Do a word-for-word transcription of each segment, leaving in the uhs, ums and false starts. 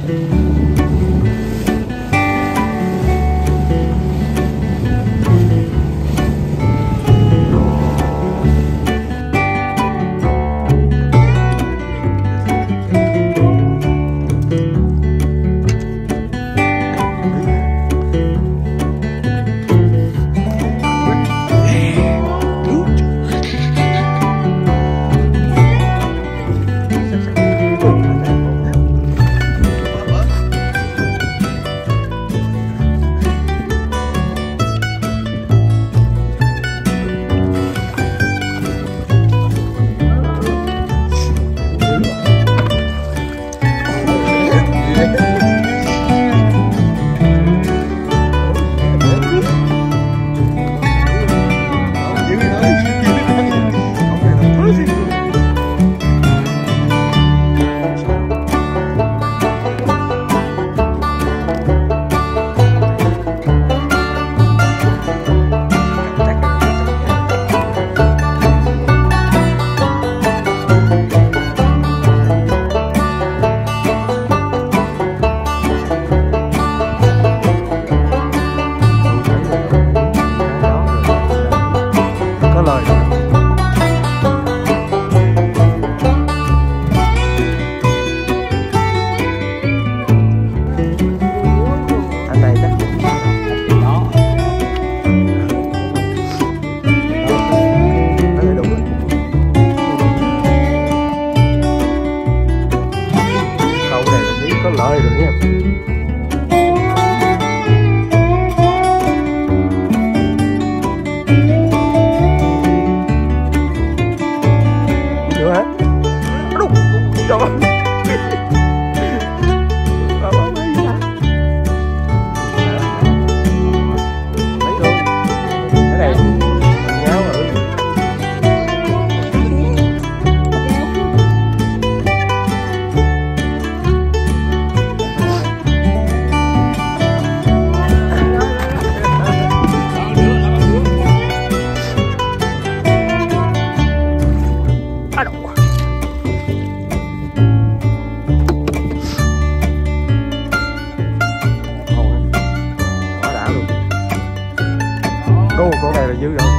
Đô, con này là dư rồi.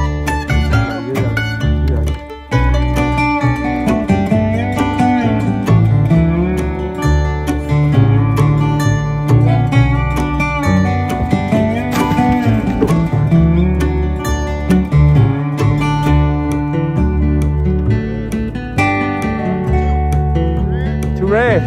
Dư rồi, dư rồi. Chú Rê.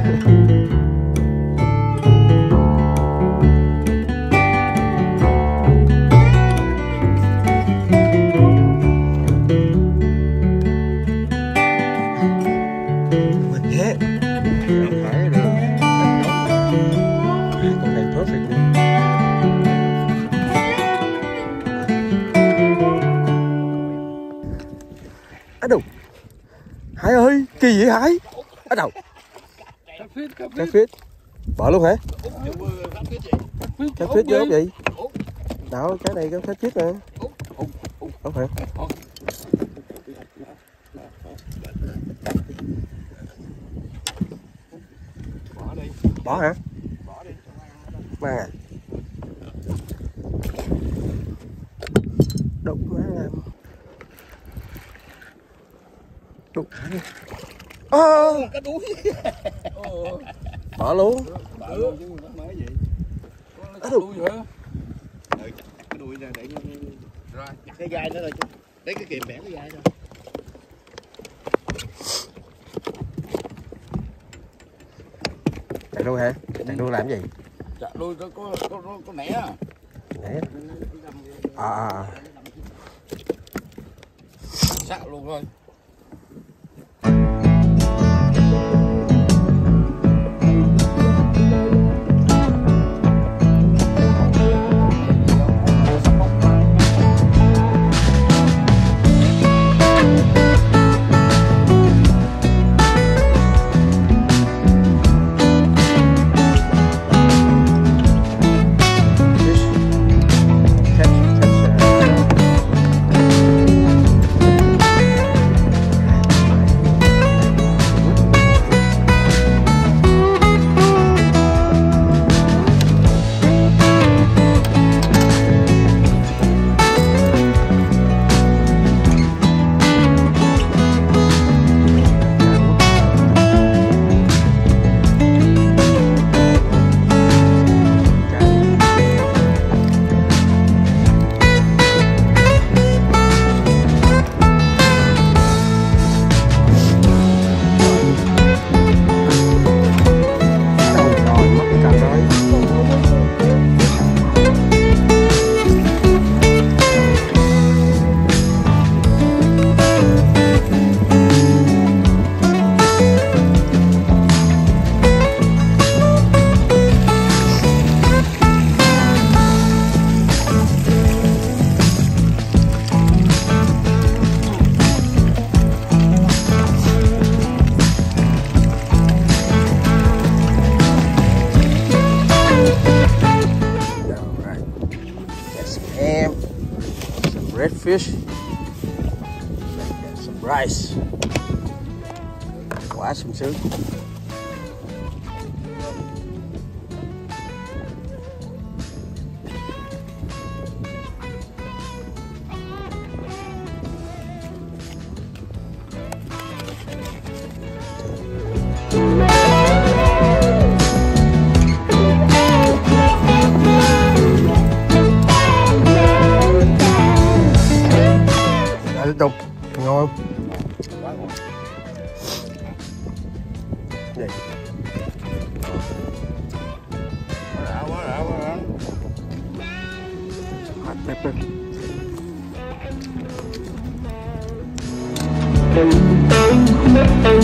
Ở đâu? Hải ơi, kỳ vậy Hải? Ở đâu? Cá phết. Bỏ luôn hả? Cá phết vô gì? Đâu, cái này cá phết nè. Ốc hả? Bỏ hả? Mang à? Đục quá làm. Đục hả? Ơ! Cá đuối. Bỏ luôn. Bỏ luôn chứ nó mới gì. Có đuôi nữa. Ừ, chặt cái đuôi ra để rồi, chặt cái gai nữa rồi chứ. Lấy cái kìm bẻ cái gai rồi. Chặt đuôi hả? Chặt đuôi làm gì? Chặt đuôi có có có có, có nẻ à. Nẻ. À à. Sát luôn thôi. fish. Get some rice. Quá sung sướng. Tiếp tục ngon không? Quá ngon. Gì? Quá đã, quá đã, quá đã. Hot pepper. Thank you.